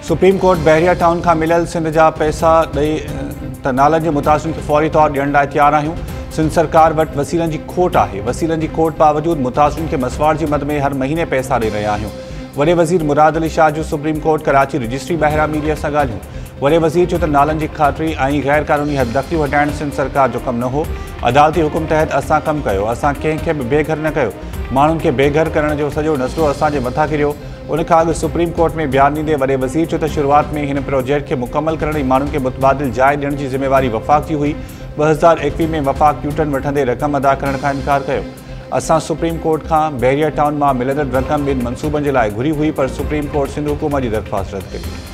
Supreme court बहरिया town का मिलियल सिंध जा पैसा ॾेई त नालनि जे मुतासिरनि खे फौरी तौर ॾियण लाइ तैयार आहियूं। सिंध सरकार वटि वसीलनि जी खोट आहे। वसीलनि जी खोट बावजूद मुतासिरनि खे मसवाड़ जी मद में हर महीने पैसा ॾेई रहिया आहियूं। वॾे वज़ीर मुराद अली शाह जो सुप्रीम कोर्ट कराची रजिस्ट्री ॿाहिरां मीडिया सां ॻाल्हियूं। वॾे वज़ीर चयो त नालनि जी खातिरी ऐं गैर क़ानूनी हददख़लियूं हटाइण सिंध सरकार जो कमु न हो। अदालती हुकुम तहत असां कमु कयो। असां कंहिंखे बि बेघर न कयो। माण्हुनि खे बेघर करण जो सॼो नज़रो असांजे मथां किरियो। उन खां अॻु सुप्रीम कोर्ट में बयानु ॾींदे वॾे वज़ीर चयो त शुरूआति में हिन प्रोजेक्ट खे मुकमल करण ऐं माण्हुनि खे मुतबादिल जाइ ॾियण जी ज़िम्मेवारी वफ़ाक़ जी हुई। 2021 में वफ़ाक़ न्यूटन वठंदे रक़म अदा करण खां इनकार कयो। असां सुप्रीम कोर्ट खां बहरिया टाउन मां मिलंदड़ रक़म ॿिनि मनसूबनि जे लाइ घुरी हुई, पर सुप्रीम कोर्ट सिंध हुकूमत जी दरख़्वास्त रद्द कई।